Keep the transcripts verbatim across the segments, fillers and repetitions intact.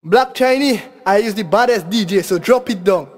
Black Chinese, I is the baddest D J, so drop it down.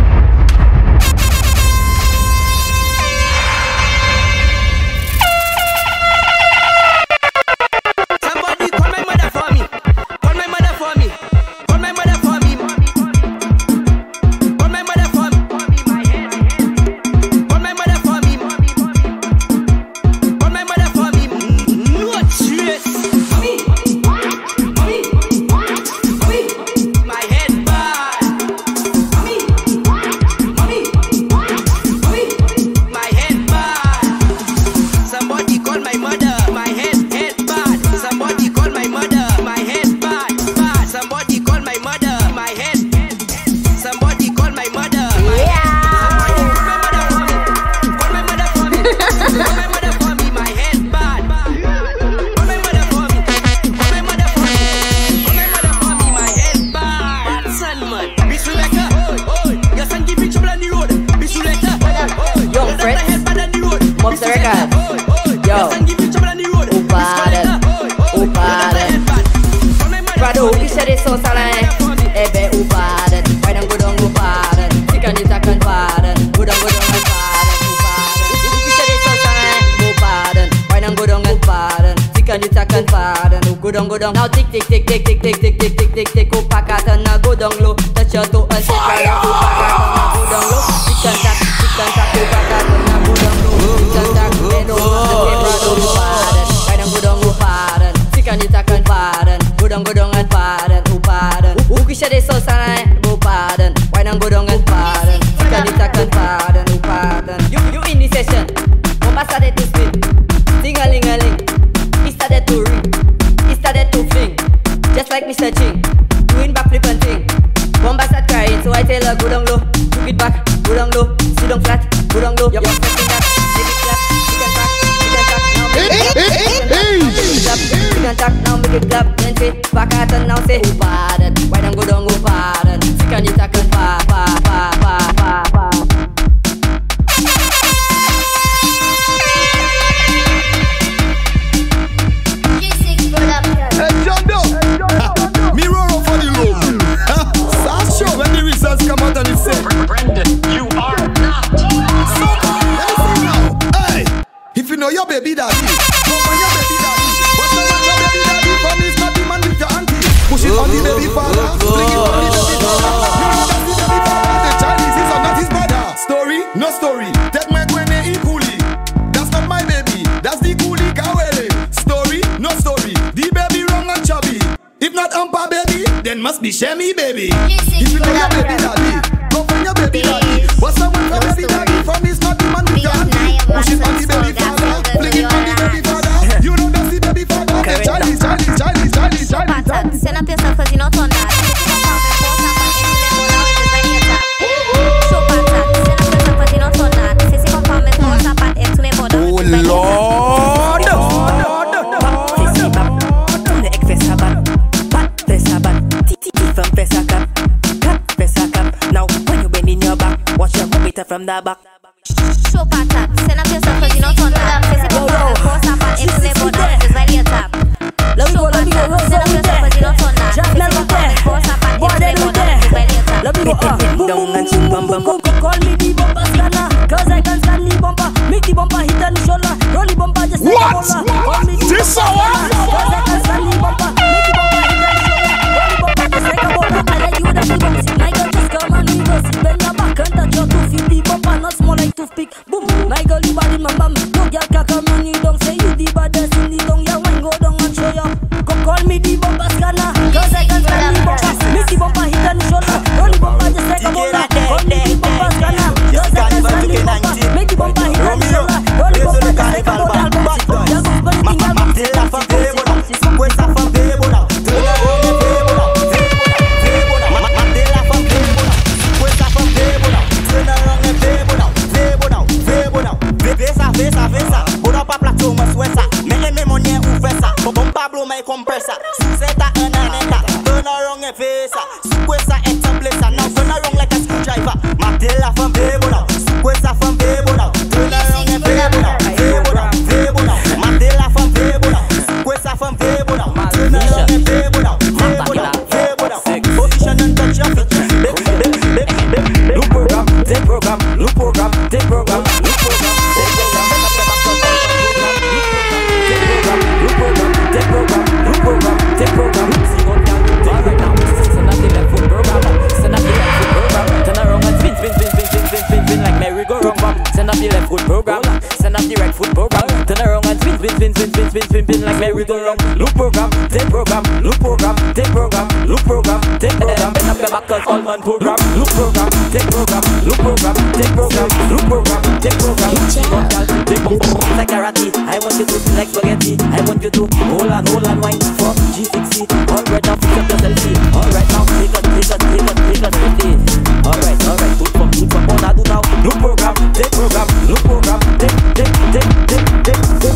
Now tick tick tick tick tick tick tick tick tick tick tick upakatan na go down low. Touch your toe and sit down. Upakatan na go down low. Chicken tack, chicken tack, upakatan na go down low. Chicken tack, bend over the camera, do upadan. Why don't go down upadan? Chicken you tack and padan. Go down, go down and padan, upadan. Ukisha de so sana upadan. Why don't go down and padan? Chicken you tack and padan, upadan. You you in this session? Bomba started to spin, ding a ling a ling. He started to ring. Started to fling, just like Mister Ching, doing backflip and thing. Bomba start crying, so I tell her go down low, took it back, go down low, sit down flat, go down low. You're pressing that, make it clap, chicken tack, chicken tack, now make it clap, chicken tack, now make it clap, then say back at and now say upadan. Why don't go down upadan? Chicken you tack and pa pa pa pa pa pa. Come out and it's said, Brendan, you are not. So, let me see now. Hey, if you know your baby daddy, go on your baby daddy. What's the one your baby daddy from? Is not the man with your auntie. Push it on the baby father, fling it on the baby father. You know that's the baby father. The Chinese is not his brother. Story, no story. Take my gwene equally. That's not my baby. That's the coolie kawele. Story, no story. The baby wrong and chubby. If not umpa baby, then must be Shemi baby. If you know your baby daddy, go find your baby daddy. What's the one for baby daddy? From is not the man with your auntie. Push it on the baby father, fling it on the baby father. You know that's the baby father. The Chinese, Chinese, Chinese, Chinese, Chinese. Você não pensa fazer não tô nada. Oh Lord! Now when you bend in your back, watch your computer from the back. Show patat, você não pensa fazer não tô nada. Você se compara com o sapato, ele nem pode dar, vai lhe atar. Show patat, você não pensa fazer não tô nada. Você se compara com o sapato, ele nem pode dar, vai lhe atar. Down and ching bum bum. Call me the bumper scanner, cause I can stand the bumper. Make the bumper hit on the shoulder, roll the bumper just like a roller. Call me the bumper scanner, cause I can stand the bumper. Make the bumper hit on the shoulder, roll the bumper just like a roller. I like you with a big bump, see my girl just come and reverse it. Bend your back and touch your two feet, the bumper not small like toothpick. Boom, my girl you bad in my bum. No girl can come on you down, say you the baddest in the tongue. Yeah, wine go down and show ya. Come call me the bumper scanner, cause I can stand the bumper. Make the bumper hit on the shoulder, roll the bumper just like a roller. Call me the bumper scanner, cause I can stand the bumper. Make the bumper hit on the shoulder, roll the bumper just like a roller. Yeah, go spend the thing out. Vesa, vesa, bora pa plateau mas wesa. Me eme money ou fesa. Bom Pablo my compressor. Seta ananeka, turn around and vesa. Sukwesa et templesa. Now turn around like a screwdriver. Matela from Vebo now. Sukwesa from Vebo now. Turn around and Vebo now. Vebo now, Vebo now. Matela from Vebo now. Sukwesa from Vebo now. Turn around and Vebo now. Vebo now, Vebo now. merry-go-round. Loop program, take program, loop program, take program, loop program, take program. Bend up your back 'cause all man program. Loop program, take program, loop program, take program, loop program, take program. One girl, take program. Like karate, I want you to like spaghetti. I want you to hold on, hold on, wine for G sixty. All right now, pick up your selfie. All right now, take a, take a, take a, take a selfie. All right, all right, good from, good from. What I do now? Loop program, take program, loop program, take, take, take, take, take, take.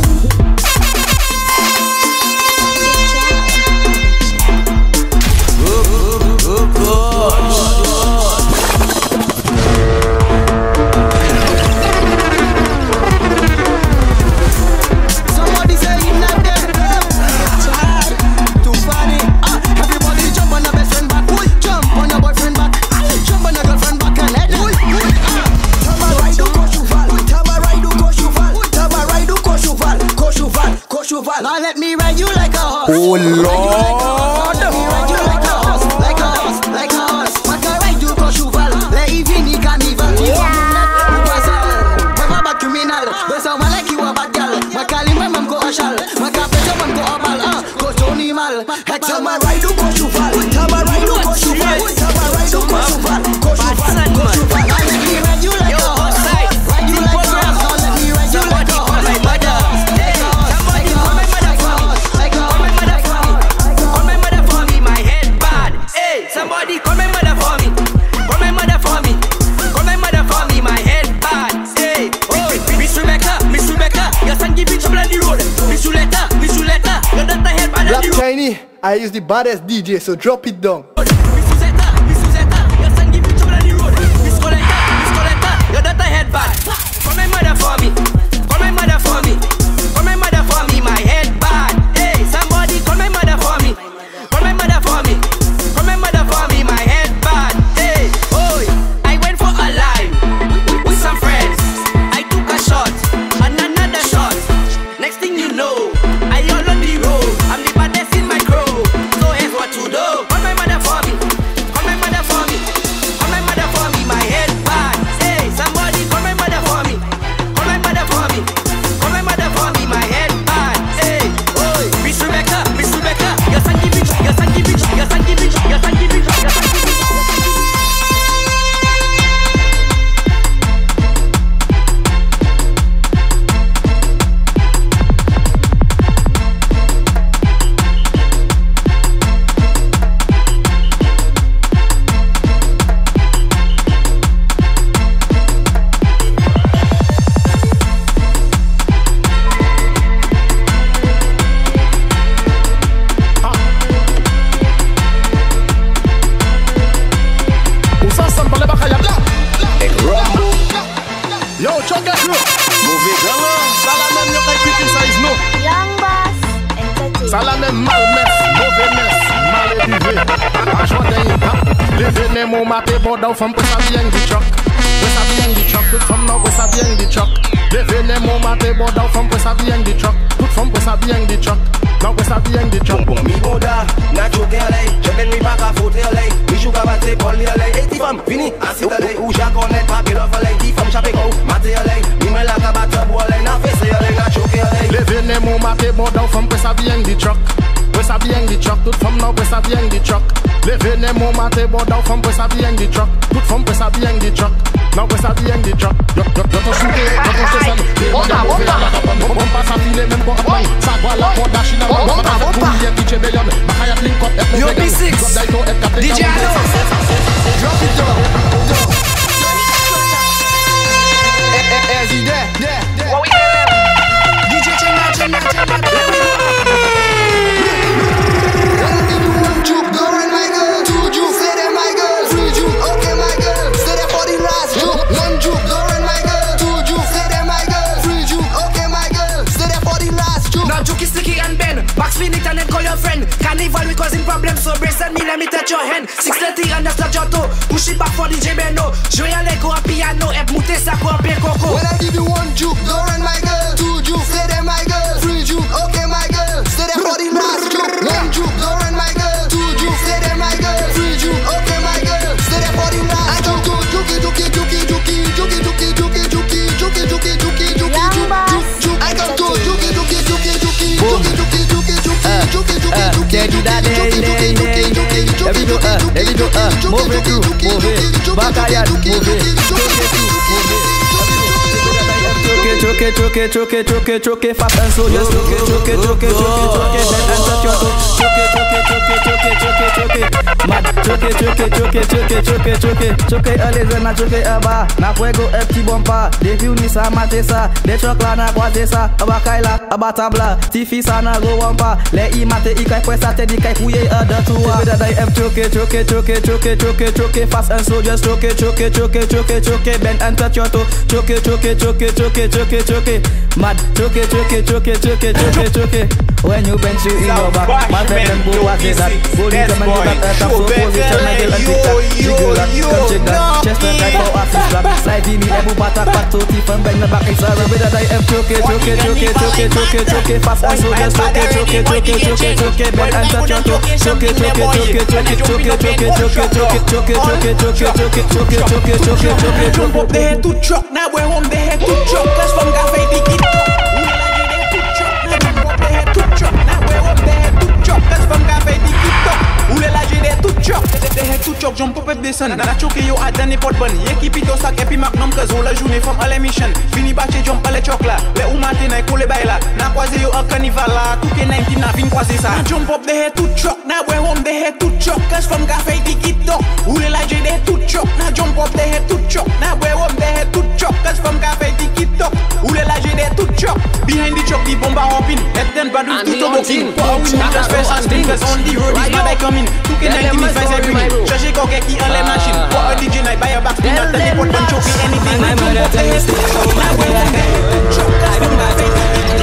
Somebody say you not there. Too funny. Ah, everybody jump on your best friend back. Jump on your boyfriend back. Jump on your girlfriend back and head. Tabarai do Koshuval. Tabarai do Koshuval. Tabarai do Koshuval. Koshuval. Koshuval. Now let me ride you like a horse. Oh Lord. Let me ride you like a horse. Like a horse. Like a horse. Maka ride you Koshuval. Le ivini carnival. Never back criminal. But someone like you a bad girl. Maka lima mam go a shal. Maka pejo mam go a bal. Ah, Kosoni mal. Tabarai do Koshuval. Tabarai do Koshuval. Tabarai do Koshuval. Koshuval. Koshuval. Now let me ride you like a horse. Ride you like a horse. Now let me ride you like a horse. Like a horse. Like a horse. Like a horse. Like a horse. Like a horse. Call my mother for me, my head bad. Hey, somebody call my mother for me. Call my mother for me. Call my mother for me, my head bad. Hey, oh, Miss Rebecca, Miss Rebecca, your son give you trouble on the road. Miss Juletta, Miss Juletta, your daughter head bad on Black the road. Shiny, I use the baddest D J, so drop it down. Miss Suzetta, Miss Suzetta, your son give you trouble on the road. Miss Coletta, Miss Coletta, your daughter head bad. Call my mother for me. Call my mother for me. Call my mother for me, my head bad. Hey, somebody call my mother for me. Call my mother for me. Call my mother for me, my head bad. Hey, oh, I went for a live with, with some friends. I took a shot and another shot. Next thing you know, I all on the road. I'm the baddest in my crew. So here's what to do. Call my mother for me. Call my mother for me. Call my mother for me, my head bad. Hey, somebody call my mother for me. Call my mother for me. Call my mother for me, my head bad. Hey, oh, Miss Rebecca, Miss Rebecca, your son give it, your son give it, your son give it, your son give it, your son give it. Usa sample bakaya bla. Yo, chonga crew. Move it down. Salamem yo kay petit size no. Young Boss Entertainment. Salamem malmes, mauvaisness, mal élevé. A joie d'un les venez mon maté bon dans femme pour ça bien du truck. Pour ça bien du truck, toute femme non pour ça bien du truck. Les venez mon maté bon dans femme pour ça bien du truck. Toute femme pour ça bien du truck. Non pour ça bien du truck. Bon, mi boda, na choke alay. Je ven mi baka fote alay. Mi chou kabate bol li alay. Hey, ti fam, fini, asit alay. Ou ja konet pa pil off alay. Ti fam chape kou, mate alay. Mi men la kabate bo alay. Na fese alay, na choke alay. Les venez mon maté bon dans femme pour ça bien du truck. Pour ça bien du truck. Toute femme non pour ça bien du truck. Les venez mon maté bon dans femme pour ça bien du truck. Toute femme pour ça bien du truck. Non pour ça bien du truck. Yo yo yo ton shooté, yo ton chesel. Bomba bomba. Bomba ça file même pour apprendre. Ça voilà pour dashina. Bomba bomba. Yo B six, D J Allo. Drop it down. As he there, there, there. What we get? D J Chenga, Chenga, Chenga. One juke, go run my girl. Two juke, stay there my girl. Three juke, okay my girl. Stay there for the last juke. One juke, go run my girl. Two juke, stay there my girl. Three juke, okay my girl. Stay there for the last juke. Now juke is sticky and bend. Max Phoenix and then call your friend. Carnival we causing problems, so brace and me, let me touch your hand. six thirty and that's your toe. Push it back for D J Beno. Jouer à l'ego à piano, et monter ça pour un bien coco. When I give you one juke, go run my girl. Two juke, stay there my girl. Three juke, okay my girl. Stay there for the last juke. One juke, go run my girl. Two juke, stay there my girl. Three juke, okay my girl. Stay there for the last juke. Juki, juki, juki, juki, juki, juki, juki, juki, juki, juki, juki, juki, juki, juki. I come to juki, juki, juki, juki, juki, juki, juki. mauvais crew, mauvais. Bacayad, mauvais. Choke it, choke it, choke it, choke it, choke it, fast and slow, just choke it, choke it, choke it, choke it, choke it, then and touch your toe. Choke it, choke it, choke it, choke it, choke it, choke it. Mad, choke it, choke it, choke it, choke it, choke it, choke it. Choke it, allez, je na choke it, aba. Na fuego, un petit bomba. Des fiunis, ça mate ça. Des chocolats, na croisé ça. Aba kaila, aba tabla. Tifi, ça na go wampa. Les i mate, i kai pressa, te di kai fouye, a de toua. Give it a die, M, choke it, choke it, choke it, choke it, choke it, choke it, fast and slow, just choke it, choke it, choke it, choke it, choke it, bend and touch your toe. Choke it, choke it, choke it, choke it, choke it, choke it. Mad, choke it, choke it, choke it, choke it, choke it, choke it. When you bend you in your back, my friend them go watch it that. Go leave them and you got a top so position, my girl and tick tock. Jiggle that, come check that. Chest and tight for assist back. Slide in me, every batak back to teeth and bend the back. It's a rubber that I am choke it, choke it, choke it, choke it, choke it, choke it, fast and slow, just choke it, choke it, choke it, choke it, choke it, bend and touch your toe. Choke it, choke it, choke it, choke it, choke it, choke it, choke it, choke it, choke it, choke it, choke it, choke it, choke it, choke it, choke it, choke it, choke it. Jump up the head to truck, now we're home the head to truck. Cause from cafe they keep up. Cause from cafe di TikTok où les lagés des tout choc. Des head tout choc, jump up et descend. La choke yo a donné pot bon. Équipe to sac et puis magnum cause la journée from à l'émission. Fini batché jump à les choc là. Les ou matin na coulé bail là. Na croisé yo un carnival là. Tout que dix-neuf na vin croisé ça. Jump up the head tout choc. Na we home the head tout choc. Cause from cafe di TikTok où les lagés des tout choc. Na jump up the head tout choc. Na we home the head tout choc. Cause from cafe di TikTok où les lagés des tout choc. Behind the choc the bomba hopping. Let them badou tout au boxing. Power we need just first and thing cause on the road is not I come in. two K ninety-five every minute. Cherchez coquet qui en les machines. Pour un D J night buy a back spin. Not the pot one choke anything. My mother tell me stay so my way and then choke. I don't have it.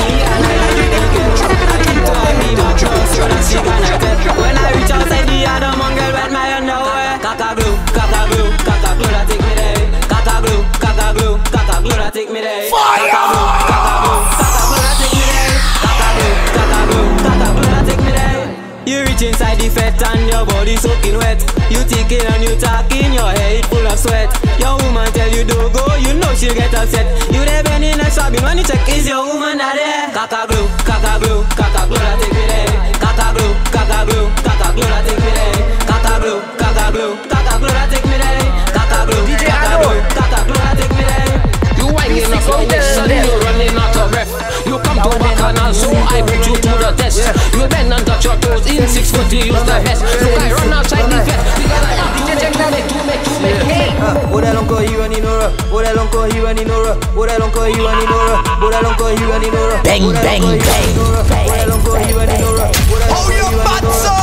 When I reach outside the yard, I'm on girl with my underwear. Kaka glue, kaka glue, kaka glue that take me there. Kaka glue, kaka glue, kaka glue that take me there. Fire! Kaka glue, kaka glue, kaka glue that take me there. Kaka glue, kaka glue, kaka glue that take me there. You reach inside the fat and your body soaking wet. You thinking and you talking, your head full of sweat. Your woman tell you don't go, you know she'll get upset. You there bending and sobbing when you check is your woman not there. Kaka glue, kaka glue, kaka glue that take me there. Kaka glue, kaka glue, kaka glue that take me there. Kaka glue, kaka glue, kaka glue that take me there. Kaka glue, kaka glue, kaka glue that take me there. You winding up on this and you running out of breath. You come to Bacchanal, so I put you to the test. You bend and touch your toes in six foot, you use the best. Look, I run outside the vet. Because I have to make to make to make to make hey. Ora lonko you and Inora. Ora lonko you and Inora. Ora lonko you and Inora. Ora lonko you and Inora. Bang bang bang. Ora lonko you and Inora. Oh you bad so.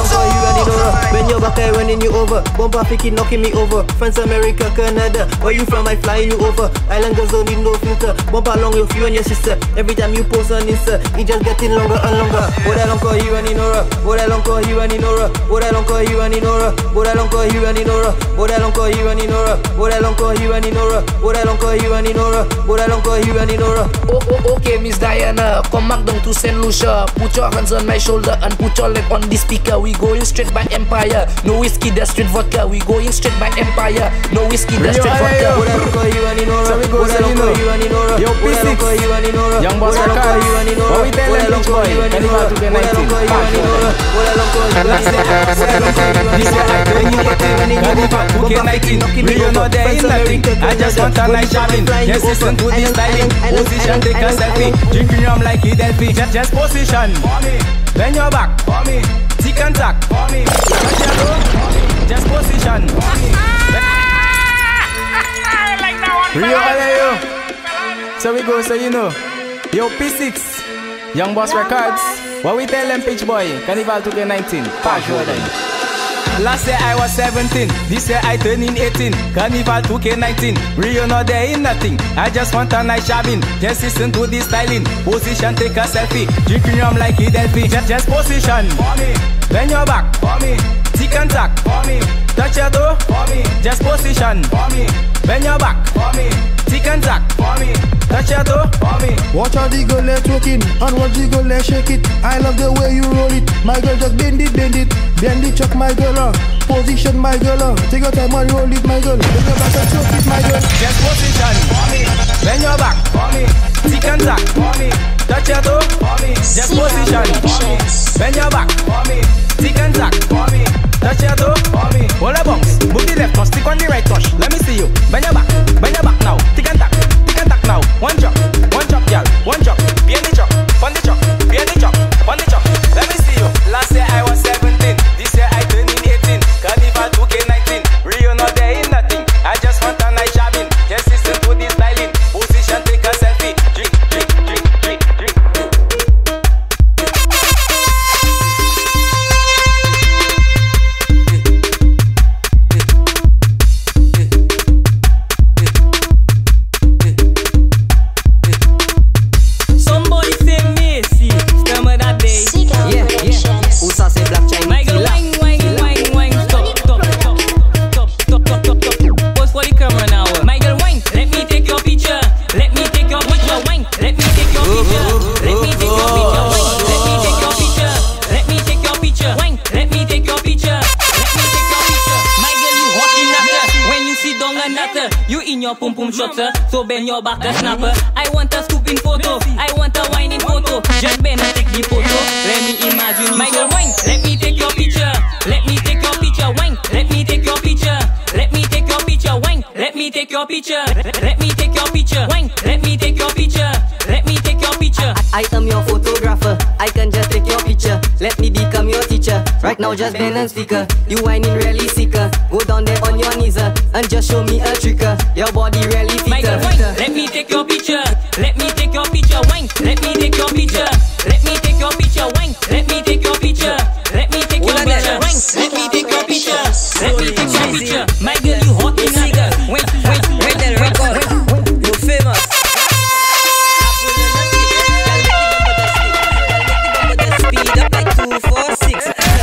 When you're back, I running you over. Bomba picking, knocking me over. France, America, Canada. Where you from? I flying you over. Island girls don't need no filter. Bomba along with you and your sister. Every time you post on Insta, it just getting longer and longer. What I don't call you and Inora. What I don't call you and Inora. What I don't call you and Inora. What I don't call you and Inora. What I don't call you and Inora. What I don't call you and Inora. What I don't call you and Inora. What I don't call you and Inora. Oh oh okay Miss Diana, come back down to Saint Lucia. Put your hands on my shoulder and put your leg on the speaker. We going straight by Empire. No whiskey, that's straight vodka. We going straight by Empire. No whiskey, that's straight vodka. What I don't call you and Inora. So we go, What I don't call you and Inora. Yo, What I don't call you and Inora. Young Boss What I don't call you and Inora. What we tell them which boy? Carnival to the nineteen. What I don't call you and Inora. What I don't call you and Inora. This year I turn you eighteen. Carnival to the nineteen. Real no there ain't nothing. I just want a night shopping. Just listen to this styling. Position, take a selfie. Drinking rum like it Delphi. Just, just position. Bend your back. Tick and tack. Just position. Real you. So we go, so you know. Yo, P six, Young Boss Records. What we tell them, Pitch Boy? Carnival two K nineteen. Pass Jordan. Last year I was seventeen, this year I turning eighteen. Carnival two K nineteen, Rio no there ain't nothing. I just want a nice shopping, just listen to this styling. Position, take a selfie, drinking rum like it Delphi. Just, just position, bend your back, tick and tack, touch your toe, just position, bend your back, tick and tack, touch your toe. Watch how the girl they twerking and watch the girl they shake it. I love the way you roll it. My girl just bend it, bend it, bend it, chuck my girl. Uh. Position my girl. Uh. Take your time and roll it, my girl. Bend your back and chuck it, my girl. Just position, bend your back, tick and tack, touch your toe. Just position, bend your back, tick and tack, touch your toe. Hold a bounce, move the left touch, stick on the right touch. Let me see you. Bend your back, bend your back now. Tick and tack, tick and tack now. One chop, one chop, girl, one chop. Be the chop, on the chop, be the chop, on the chop. Let me see you. Last year I was seventeen, this year I turning eighteen. Carnival two K nineteen, Rio not there in nothing. I just want a nice jamming. Just listen to this styling. Position, take a selfie. Drink, drink, drink, drink, drink. Pum pum shotter, so bend your back a snapper. I want a scooping photo, I want a whining photo. Just bend and take the photo. Let me imagine you. My girl, wine. Let me take your picture. Let me take your picture. Wine. Let me take your picture. Let me take your picture. Wine. Let me take your picture. Let me take your picture. Wine. Let me take your picture. Let me take your picture. I am your photographer. I can just take your picture. Let me become your teacher. Right now, just bend and sticker. You whining really sicker. Go down there on your knees uh, and just show me a tricker. Your body really fitter. My girl, wine. Let me take your picture. Let me take your picture. Wine. Let me take your picture. Let me take your picture. Wine. Let me take your picture. Let me take your picture. Wine. Let me take your picture. Let me take your picture. My girl, you hot in nigga. Wait, wait, wait, that record. You famous. Speed up like two, four, six.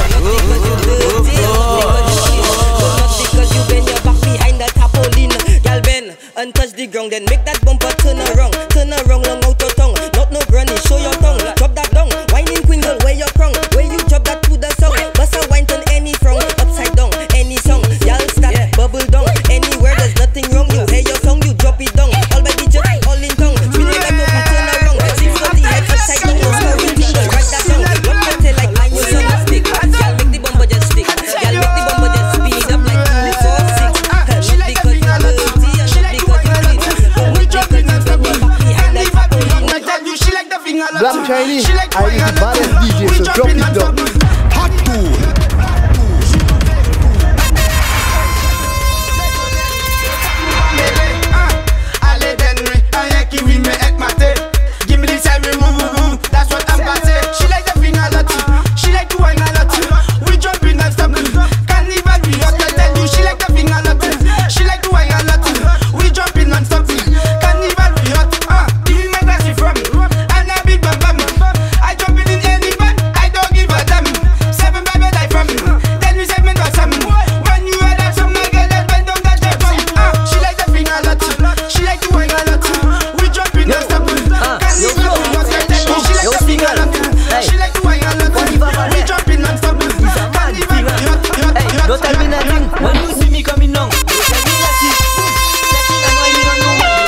And touch the ground, then make that bumper turn around. Turn around, long out your tongue. Not no granny, show your tongue. Drop that down, whining queen girl, where your crown. Where you drop that to the song. Bust a wine, turn any frown. Upside down, any song. Y'all start, yeah. Bubble down. Anywhere, there's nothing wrong. You hear your song, you drop it down. All by the just, all in tongue. Spin it back up, turn around. six forty head upside down. No scoring tingle, write that down. Drop your tail like mine, you son of stick. Y'all make the bumper just stick. Y'all make the bumper just speed up like two, four, six. Not because you dirty. Black Chinese, I is the baddest D J, so drop it down. Hot tool. Allez, Henry, I qui oui, mais et maté. Give me this every move, move, that's what I'm about to say. She like the finger lot, she like to wine a lot. We jump in and stop. Carnival, we have to tell you, she like the finger lot. She like to wine a lot. We jump in and stop. Carnival, we hot. Ah, give me my glass from. And I big bam bam. I jump in in any band, I don't give a damn. Seven baby die from. Then we say me got some. When you hear that some my girl that bend down that jump. Ah, she like the finger lot. She like to wine a lot. We jump in and stop. Carnival, we hot. She like the finger lot. She like to wine a lot. We jump in and stop. Carnival, we hot, hot, hot. Don't tell me nothing when you see me coming down. Don't tell me nothing. Checking and whining on no one.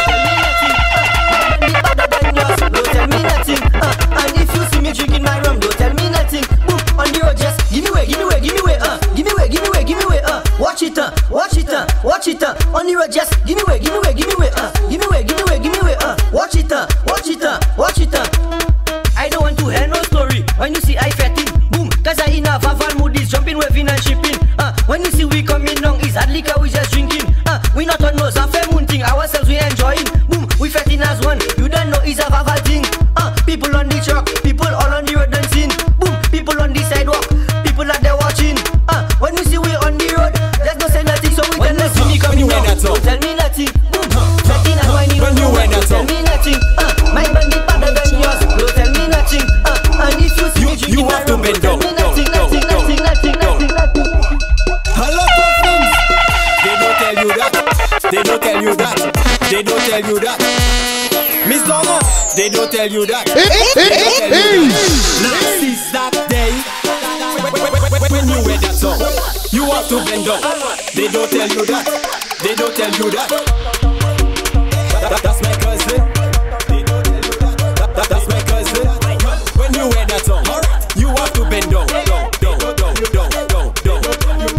Don't tell me nothing. Uh, and if you see me drinking my rum, don't tell me nothing. Boom, on the road, just give me way, give me way, give me way, uh, give me way, give me way, give me way, uh, watch it, uh, watch it, uh, watch it, uh, on the road, just give me way, give me way, give me way, uh, give me way, give me way, give me way, uh, watch it, uh, watch it, uh, watch it, uh. I don't want to hear no story when you see I fatting, boom, cause I in a Vaval mood is jumping, waving and shipping, uh, when you see we coming down, is that liquor we just drinking, uh, we not on no Zafé moon thing, ourselves we enjoying, boom, we fatting as one, you don't know is a Vaval thing, uh, people on the truck, people all on the road dancing, boom, people on the sidewalk, people out there watching, uh, when you see we on the road, there's no say nothing, so we when tell you see me coming down, don't tell me nothing, boom, fatting and whining, don't tell me nothing, uh, my band is better than yours, don't tell me nothing, uh, and if you see me drinking my rum, don't tell me nothing, nothing, nothing, nothing, nothing, nothing. A lot of things. They don't tell you that. They don't tell you that. They don't tell you that. Miss Donna, they don't tell you that. They don't tell you that. Since that day, when you wear that song, you have to bend down. They don't tell you that. They don't tell you that. that that's my cousin. They don't tell you that. that that's my cousin. When you wear that song, you have to bend down, down, down, down, down, down, down.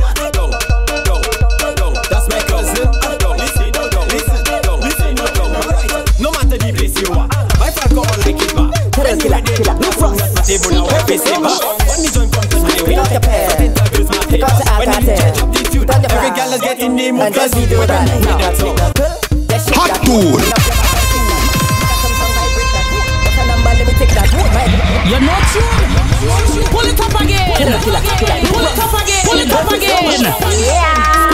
let's get in the mood. And just we do that now. Hot tool. You're not sure. Pull it up again. Pull it up again. Pull it up again. Yeah.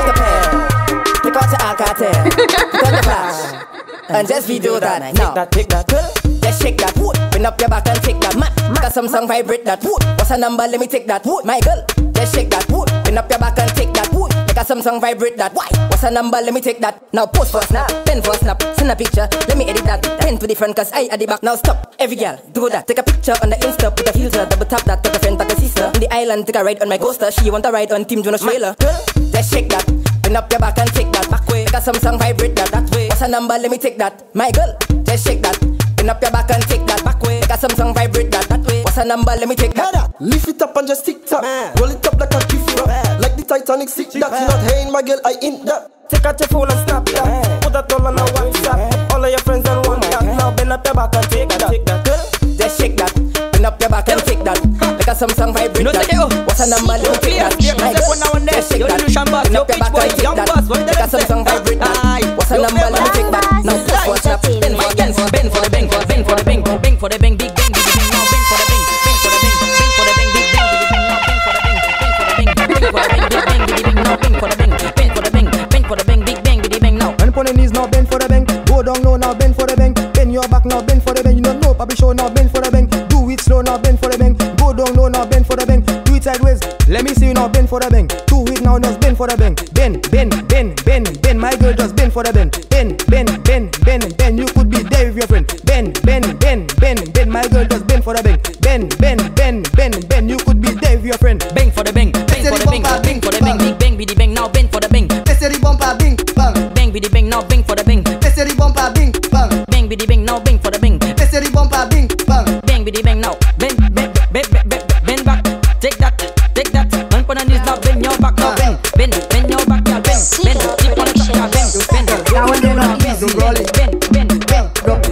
Pick out the Alcatel. Pick out the flash. And just we do that now. Take that, take that. Just shake that. Bend up your back and take that. Make a Samsung vibrate that. What's a number? Let me take that. My girl. Just shake that. Bend up your back and take that. Make a Samsung vibrate that. Why? What's a number? Let me take that. Now post for a snap, pen for a snap, send a picture. Let me edit that. Pen to the front, cause I at the back. Now stop. Every girl, do that. Take a picture on the Insta, put a filter, double tap that. Take a friend, take a sister. On the island, take a ride on my coaster. She want a ride on Team Jonas trailer. Girl, just shake that. Bend up your back and take that. Back way. Make a Samsung vibrate that. That way. What's a number? Let me take that. My girl, just shake that. Bend up your back and take that. Back way. Make a Samsung vibrate that. That way. What's a number? Let me take that. Lift it up and just tick tock. Roll it up like a gift wrap. Like the Titanic stick that. You not hating my girl, I in that. Take out your phone and snap that. Put that all on a WhatsApp. All of your friends on one that. Now bend up your back and take that. Take that. Just shake that. Bend up your back and take that. Make a Samsung vibrate that. What's a number? Let me take that. My girl, just shake that. Bend up your back and take that. Make a Samsung vibrate that. What's a number? Let me take that. Now push for snap. Bend for bend for bend for the bang for bend for the bang for bang for the bang big bang big bang. Now bend for the bang bang for the bang bang for the bang big bang big bang. Now bend for the bang bang for the bang bang for the bang big bang big bang. Now bend for the bang bang for the bang bang for the bang big bang big bang. Now bend for the knees, now bend for the bang. Go down low, now bend for the bang. Bend your back, now bend for the bang. You don't know, Papi show, now bend for the bang. Do it slow, now bend for the bang. Go down low, now bend for the bang. Do it sideways, let me see you now bend for the bang. Do it now, just bend for the bang. Bend, bend, bend, bend, bend. My girl just bend for the bend. Bend, bend, bend, bend, bend. You could be there with your friend. Bend, bend, bend, bend, bend. My girl just bend for the bang. Bend, bend, bend, bend, bend. You could be there with your friend. Bang for the bang, bang for the bang, bang for the bang, big bang, biddy bang. Now bend for the bang. This is the bumper, bing, bang. Bang biddy bang, now bang for the bang. This is the bumper, bing, bang. Bang biddy bang, now bang for the bang. This is the bumper, bing, bang. Bang biddy bang, now bend, bend, bend, bend, bend, bend back. Take that, take that. Bend on the knees, now bend your back, now bend, bend, bend your back, now bend, bend. Tip on the top, now bend, bend. Now and then I'm bend, roll it, bend, bend, bend.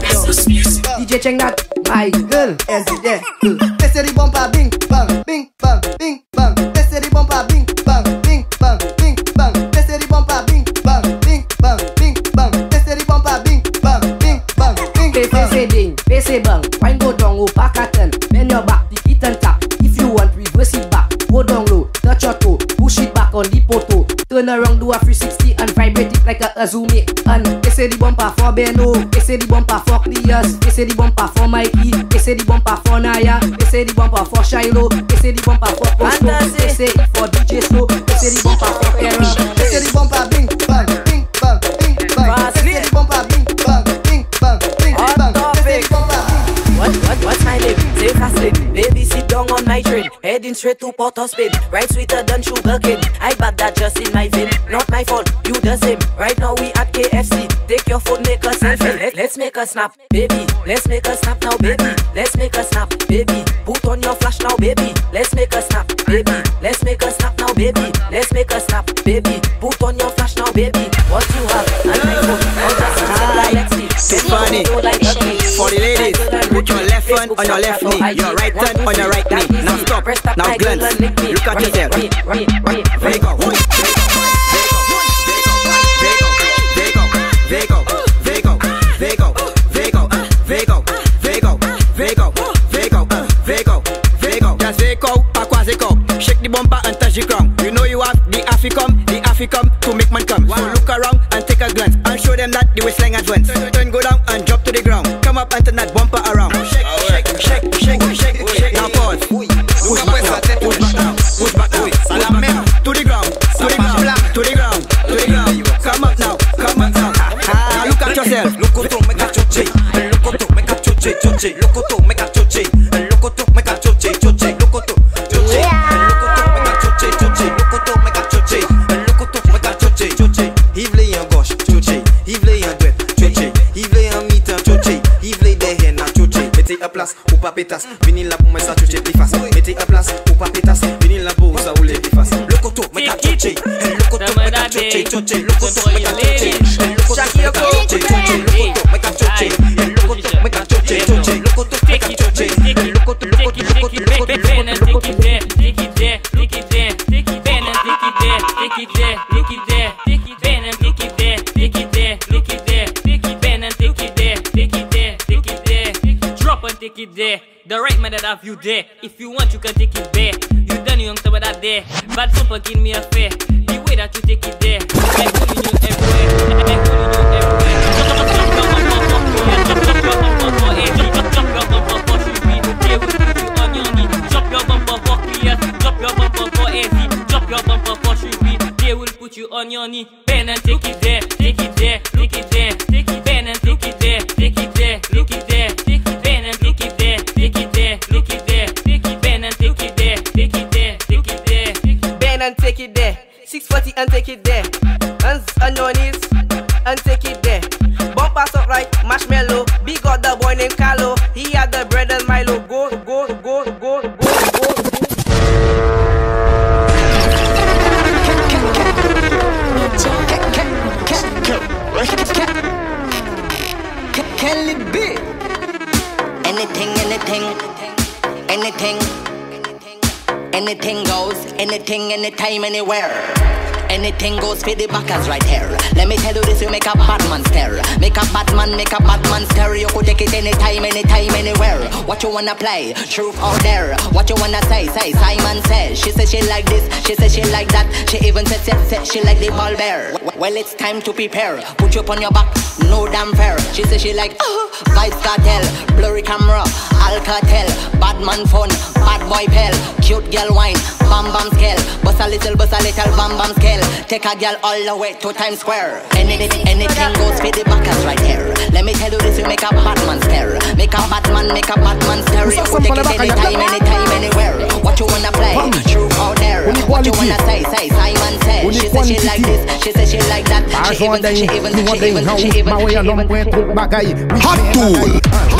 D J Cheng that, my girl, as it there. This is the bumper, bing, bang, bing, bang, bing, bang. This is the bumper, bing, bang, bing, bang, bing, bang. This is the bumper, bing, bang, bing, bang, bing, bang. This is the bumper, bing, bang, bing, bang, bing, Face bang. face ding, face bang. Wine go down, go back at ten. Bend your back, the hit and tap. If you want, reverse it back. Go down low, touch your toe, push it back on the poto. Turn around, do a three sixty and vibrate it like a Azumi. And they say the bumper for Beno, they say the bumper for Clears, they say the bumper for Mikey, they say the bumper for Naya, they say the bumper for Shiloh, they say the bumper for Costco, they say it for D J Slow, they say the bumper for Karen. This is the bumper, bing, bang, bing, bang, bing, bang. This is the bumper, bing, bang, bing, bang, bing, bang. This is the bumper, bing. What, what, what's my name? Say fast lane. Baby, sit down on my train. Heading straight to Port of Spain. Right sweeter than sugar cane. I bad that just in my vein. Not my fault, you the same. Right now we at K F C. Take your phone, make a selfie. Let, let's make a snap, baby. Let's make a snap now, baby. Let's make a snap, baby. Put on your flash now, baby. Let's make a snap, baby. Let's make a snap now, baby. Let's make a snap, baby. Put on your flash now, baby. What you have? And my phone. All just like Lexi. It's funny. For the ladies, put your left hand on your left knee, your right hand on your right knee. Now stop, now glance, look at yourself. Vego, Vego, Vego, Vego, Vego, Vego, Vego, Vego, Vego, Vego, Vego. Just Vego, Aquazico. Shake the bumper and touch the ground. You know you have the Africom, the Africom to make man come. So look around and take a glance and show them that the waistline advance. Turn, go down and drop to the ground. Come up and turn that bumper around. Shake, shake, shake, shake, shake, shake. Now pause. Push back now, push back now, push back now, push back now. To the ground, to the ground, to the ground, to the ground. Come up now, come up now. Now look at yourself. Loco to make a choche, loco to make a choche, choche, loco to make a choche, loco to make a choche, choche, loco to choche, loco to make a choche, choche, loco to make a choche, loco to make a choche, choche. Yves lay en gauche, choche, Yves lay en droite, choche, Yves lay en mi-temps, choche, Yves lay derrière na choche. Mettez à place ou pas pétasse, venez là pour moi ça choche plus face. Mettez à place ou pas pétasse, venez là pour ça rouler plus face. Loco to make a choche, loco to make a choche, choche, loco to make a choche, loco to make a choche, choche, loco to make a choche, loco to make a choche, choche, loco to make a choche, loco to loco to loco to loco to loco to loco to. Take it there, take it there, take it there, take it there, take it there, take it there. there, take it there, take it there, and take it there, take it there, take it there, take it there, and take it there, take it there, take it there, drop and take it there. The right man that have you there. If you want, you can take it there. You done young top of that there. Bad super give me a fair. The way that you take it there, I'm pulling you everywhere. I'm pulling you everywhere. Drop your bum for me, drop your bum for Eddie, drop your bum for Shubi. They will put you on your knee. Drop your bum for Clear, drop your bum for Eddie, drop your bum for Shubi. They will put you on your knee. Bend and take it there, take it there, take it there, take it. Bend and take it there, take it there, look it there, take it. Bend and take it there, take it there, look it there, take it. Bend and take it there, take it there, take it there. Bend and take it there. six forty and take it there. Hands on your knees and take it there. Bump pass up right, marshmallow. Big got the boy named Carlo. He had the bread and Milo. Go, go, go, go, go, go. Kelly B. Anything, anything, anything, anything goes, anything, anytime, anywhere. Anything goes for the backers right here. Let me tell you this, you make a bad man stare. Make a bad man, make a bad man stare. You could take it anytime, anytime, anywhere. What you wanna play? Truth out there. What you wanna say? Say, Simon says. She says she like this, she says she like that. She even said, said, said she like the ball bear. Well, it's time to prepare. Put you up on your back, no damn fair. She says she like, uh, Vibes Cartel, blurry camera, Alcatel, bad man fun, bad boy pal, cute girl wine, bam bam scale. Bust a little, bust a little, bam bam scale. Take a girl all the way to Times Square. Anything, anything goes for the backers right here. Let me tell you this, you make a Batman stare. Make a Batman, make a Batman stare. You could take it anytime, anytime, anywhere. What you wanna play? Truth out there. What you wanna say? Say, Simon says. She says she like this, she says she like that. She even, she even, she even, she even, she even. Hot tool.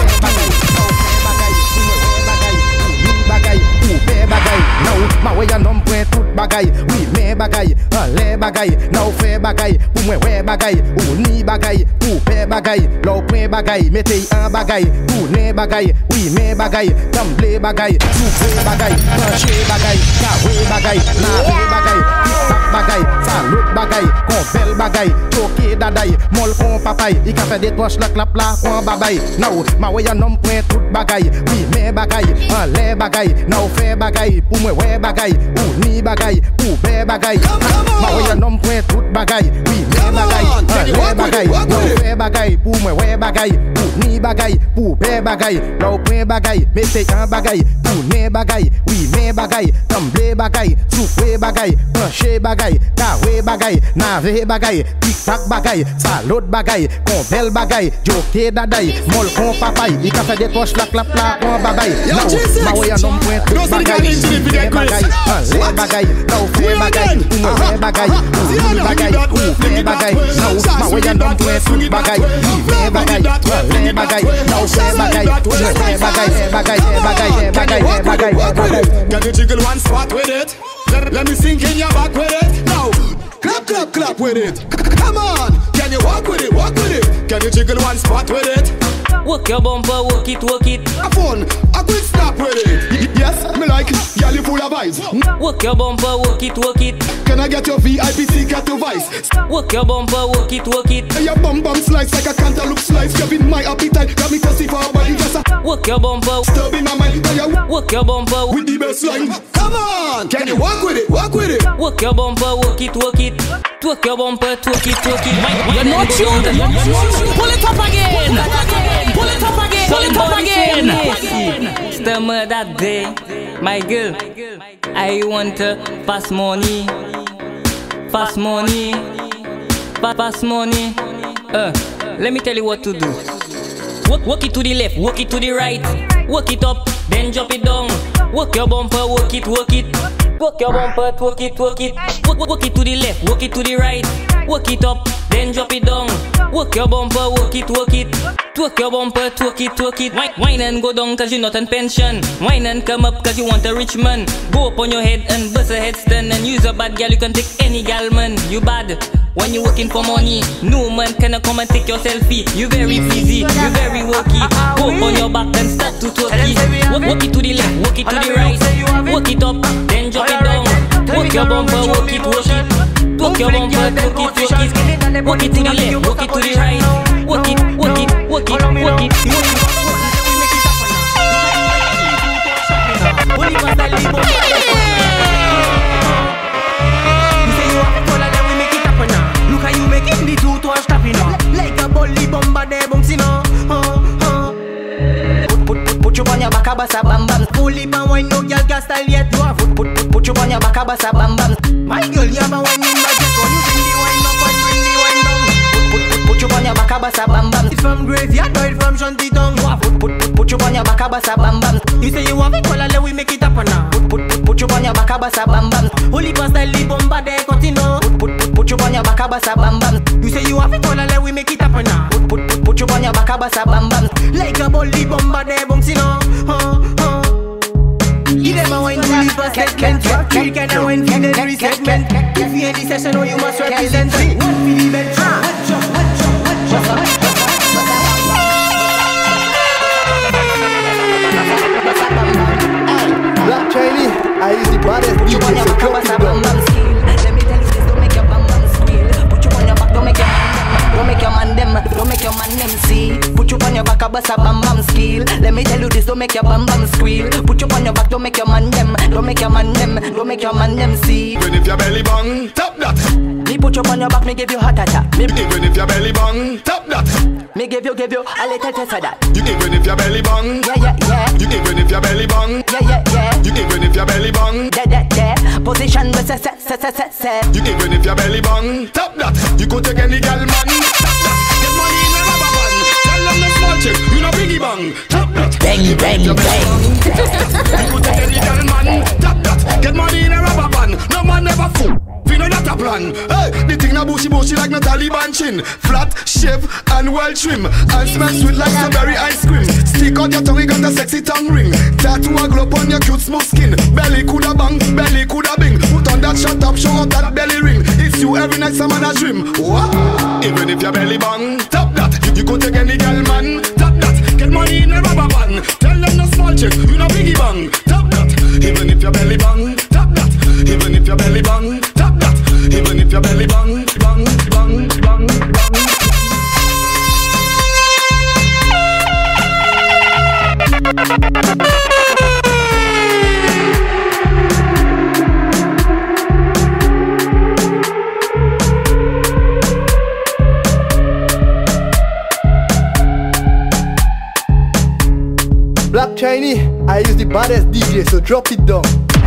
Now, my way and um point tout bagay, oui mais bagay, les bagay, now fait bagay, pour moi ouais bagay, ou ni bagay, pour paix bagay, l'au point bagay, mettez un bagay, pour ne bagay, oui mais bagay, d'emblée bagay, souffle bagay, tranché bagay, carré bagay, navé bagay, tic-tac bagay, salut bagay, compel bagay, toqué daday, mol con papay, il a fait des poches la clap la con babay. Now, my way and um point tout bagay, oui mais bagay, les bagay, now fait bagay, pour moi ouais bagay, ou ni bagay, ou bé bagay. Ma ouais un homme point tout bagay, oui mais bagay, les bagay, ou fait bagay, pour moi ouais bagay, ou ni bagay, ou bé bagay. L'au point bagay, mettez un bagay, pour ne bagay, oui mais bagay, d'emblée bagay, souffle bagay, penché bagay, carré bagay, navé bagay, tic-tac bagay, salut bagay, compel bagay, joké daday, mol con papay, il a fait des poches la clap la con babay. Ma ouais un homme point tout bagay, les bagay, les bagay, now fait bagay, ou moi fait bagay, ou ni bagay, ou fait bagay, now ma way and don't play tout bagay, fait bagay, les bagay, now fait bagay, ou moi fait bagay, bagay, bagay, bagay, bagay, bagay. Can you jiggle one spot with it? Let, let me sink in your back with it. Now, clap, clap, clap with it. Come on, can you walk with it, walk with it? Can you jiggle one spot with it? Work your bumper, work it, work it. A fun, a quick stop with it. Yes, me like, girl you full of vibes. Work your bumper, work it, work it. Can I get your V I P ticket to Vice? Work your bumper, work it, work it. Your bum bum slice like a cantaloupe slice. Grabbing my appetite, got me thirsty for a body. Yes, I work your bumper, stir in my mind. Work your bumper with the best line. Come on, can you walk with it, walk with it? Work your bumper, work it, work it. Twerk your bumper, twerk it, twerk it. You're not tuned. Pull it up again. Pull it up again. Pull it up again. Stammer that day, my girl. I want to fast money, fast money, fast money. Uh, let me tell you what to do. Work, work it to the left, work it to the right. Work it up, then drop it down. Work your bumper, work it, work it. Work your bumper, work it, work it. Work, work it to the left, work it to the right. Work it up, then drop it down. Work your bumper, work it, work it. Twerk your bumper, twerk it, twerk it. Wine, wine and go down cause you're not on pension. Wine and come up cause you want a rich man. Go up on your head and bust a headstand. And use a bad girl, you can take any gal man. You bad when you working for money. No man can come and take your selfie. You very busy, you very worky. Go up on your back and start to twerk it. Work, work it to the left, work it to the right. Work it up, then drop it down. Work your bumper, work it, work it. Work your bumper, work it, work it, work it to the left, work it to the right. Work it, work it, work it, work it. Only one style leave on. You say you have a color, then we make it happen now. Look how you making the two touch tapping now. Like a bully bomba there bouncing now. Put, put, put, put you on your back, a bassa bam bam. Only man wine no girl can style yet. You have Put, put, put, put you on your back, a bassa bam bam. my girl, you have a wine in my jet. When you bring the wine up and bring the wine down. Put, put, put you on your back, a bassa bam bam. It's from graveyard, or it's from shanty town. Put, put, put, put you on your back, a bassa bam bam. You say you have a color, let we make it happen now. Put, put, put, put you on your back, a bassa bam bam. Only one style leave bomba there continue. Put, put, put you on your back, a bassa bam bam. You say you have a color, let we make it happen now. Put, put, put, put you on your back, a bassa bam bam. Like a bully bomba there bouncing now. Huh, huh. Give them a wine to leave a segment. You can a wine for the three segment. If you end the session, oh, you must represent. One for the bench. Watch out, watch out, watch out, watch out. Black Chinese, I is the baddest D J, so drop it down. Let me tell you this, don't make your bam bam squeal. Put you on your back, don't make your don't make your man them, don't make your man them see. Put you on your back, a bassa bam bam skill. Let me tell you this, don't make your bam bam squeal. Put you on your back, don't make your man them, don't make your man them, don't make your man them see. Even if your belly bang, tap that. Me put you on your back, me give you heart attack. Me even if your belly bang, tap that. Me give you, give you a little taste of that. You even if your belly bang, yeah yeah yeah. You even if your belly bang, yeah yeah yeah. You even if your belly bang, yeah yeah yeah. Position with se se se se se se. You even if your belly bang, tap that. You could take any girl man, tap that. Get money in a rubber band. Tell them the small chick, you know biggie bang, tap that. Bang bang bang. You could take any girl man, tap that. Get money in a rubber band. No man never fool. We know that a plan. Hey, the thing na bushy bushy like no Taliban chin. Flat, shave, and well trim. And smell sweet like strawberry ice cream. Stick out your tongue, you got a sexy tongue ring. Tattoo a glow on your cute smooth skin. Belly coulda bang, belly coulda bing. Put on that shut up, show up that belly ring. It's you every night, some man a dream. What? Even if your belly bang, tap that. You, you could take any girl man, tap that. Get money in a rubber band. Tell them no small chick, you know biggie bang, tap that. Even if your belly bang, tap that. Even if your belly bang, tap that. Even if your belly bang, bang, bang, bang, bang. Black Chinese, I is the baddest D J, so drop it down.